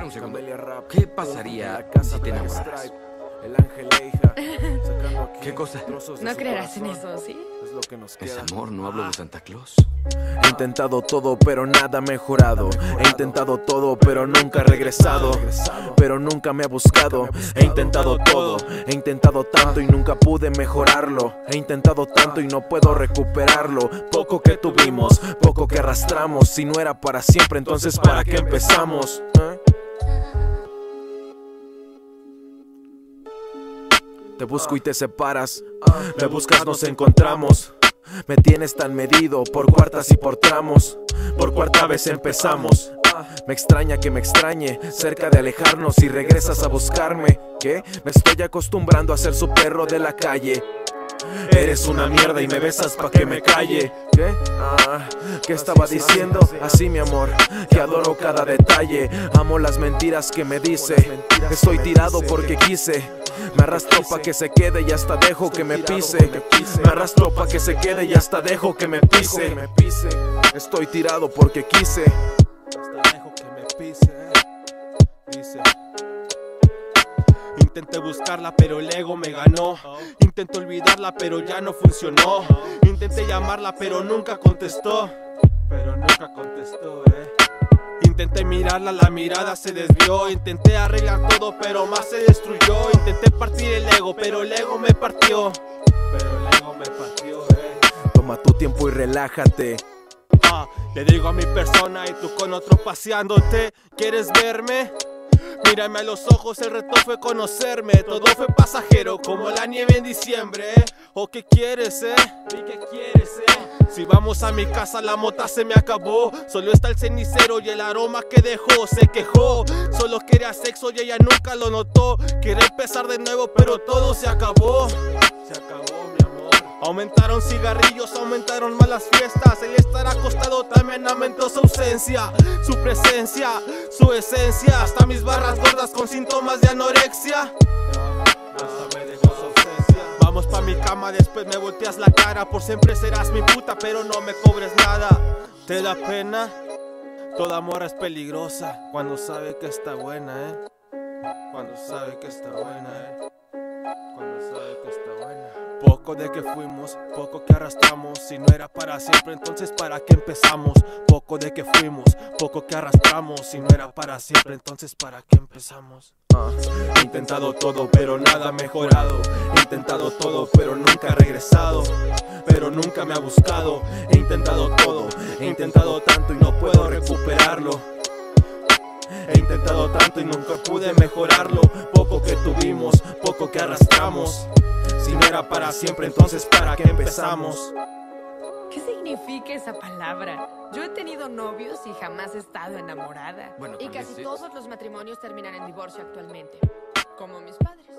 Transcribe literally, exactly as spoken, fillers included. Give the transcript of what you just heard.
un segundo. Rap, ¿Qué pasaría si te enamoraras? El ángel e hija, sacando aquí ¿Qué cosa? trozos de No su creerás en corazón. eso, ¿sí? Es lo que nos Es queda. amor, no hablo de Santa Claus. He intentado todo, pero nada ha mejorado. He intentado todo, pero nunca he regresado. Pero nunca me ha buscado. He intentado todo, he intentado tanto y nunca pude mejorarlo. He intentado tanto y no puedo recuperarlo. Poco que tuvimos, poco que arrastramos. Si no era para siempre, entonces ¿para qué empezamos? ¿Eh? Te busco y te separas, me buscas, nos encontramos. Me tienes tan medido por cuartas y por tramos. Por cuarta vez empezamos. Me extraña que me extrañe, cerca de alejarnos y regresas a buscarme. ¿Qué? Me estoy acostumbrando a ser su perro de la calle. Eres una mierda y me besas pa' que me calle. ¿Qué? Ah, ¿qué estaba diciendo? Así, mi amor, que adoro cada detalle. Amo las mentiras que me dice. Estoy tirado porque quise. Me arrastro pa' que se quede y hasta dejo que me pise. Me arrastro pa' que se quede y hasta dejo que me pise. Estoy tirado porque quise. Hasta dejo que me pise. Dice. Intenté buscarla pero el ego me ganó. Intenté olvidarla pero ya no funcionó. Intenté llamarla pero nunca contestó. Pero nunca contestó, eh. Intenté mirarla, la mirada se desvió. Intenté arreglar todo pero más se destruyó. Intenté partir el ego pero el ego me partió. Pero el ego me partió, eh. Toma tu tiempo y relájate. Ah, le digo a mi persona y tú con otro paseándote. ¿Quieres verme? Mírame a los ojos, el reto fue conocerme. Todo fue pasajero como la nieve en diciembre, ¿eh? ¿O qué quieres, eh? ¿Y qué quieres, eh? Si vamos a mi casa la mota se me acabó. Solo está el cenicero y el aroma que dejó. Se quejó, solo quería sexo y ella nunca lo notó. Quiere empezar de nuevo pero todo se acabó. Se acabó, mi amor. Aumentaron cigarrillos, aumentaron malas fiestas. El estar acostado también aumentó su ausencia, su presencia, su esencia. Hasta mis barras gordas con síntomas de anorexia. Hasta me dejó su ausencia. Vamos pa' mi cama, después me volteas la cara. Por siempre serás mi puta, pero no me cobres nada. ¿Te da pena? Toda morra es peligrosa cuando sabe que está buena, eh. Cuando sabe que está buena, eh. Cuando sabe que está buena. Poco de que fuimos, poco que arrastramos. Si no era para siempre, entonces ¿para qué empezamos? Poco de que fuimos, poco que arrastramos. Si no era para siempre, entonces ¿para qué empezamos? Ah, he intentado todo, pero nada ha mejorado. He intentado todo, pero nunca he regresado. Pero nunca me ha buscado. He intentado todo, he intentado tanto y no puedo recuperarlo. He intentado tanto y nunca pude mejorarlo. Poco que tuvimos, poco que arrastramos. Si no era para siempre, entonces ¿para qué empezamos? ¿Qué significa esa palabra? Yo he tenido novios y jamás he estado enamorada. Bueno, Y tal vez casi sí. todos los matrimonios terminan en divorcio actualmente, como mis padres.